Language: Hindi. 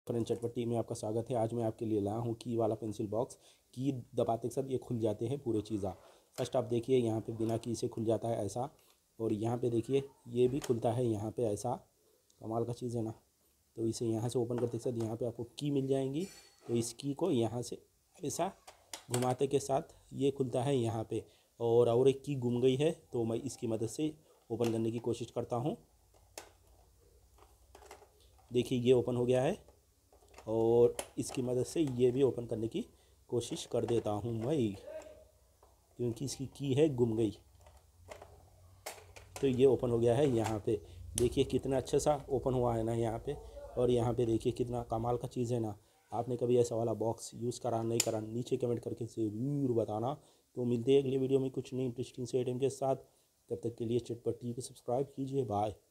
फ्रेंड चटपटी में आपका स्वागत है। आज मैं आपके लिए लाया हूँ की वाला पेंसिल बॉक्स। की दबाते के साथ ये खुल जाते हैं पूरे चीज़ा। फर्स्ट आप देखिए यहाँ पे बिना की से खुल जाता है ऐसा, और यहाँ पे देखिए ये भी खुलता है यहाँ पे ऐसा। कमाल का चीज़ है ना। तो इसे यहाँ से ओपन करते के साथ यहाँ पे आपको की मिल जाएंगी। तो इस की को यहाँ से ऐसा घुमाते के साथ ये खुलता है यहाँ पे। और एक की गुम गई है तो मैं इसकी मदद से ओपन करने की कोशिश करता हूँ। देखिए ये ओपन हो गया है, और इसकी मदद से ये भी ओपन करने की कोशिश कर देता हूँ मैं, क्योंकि इसकी की है गुम गई। तो ये ओपन हो गया है यहाँ पे। देखिए कितना अच्छा सा ओपन हुआ है ना यहाँ पे। और यहाँ पे देखिए कितना कमाल का चीज़ है ना। आपने कभी ऐसा वाला बॉक्स यूज़ करा नहीं करा, नीचे कमेंट करके ज़रूर बताना। तो मिलते हैं अगले वीडियो में कुछ नई इंटरेस्टिंग से आइटम के साथ। तब तक के लिए चटपटी को सब्सक्राइब कीजिए। बाय।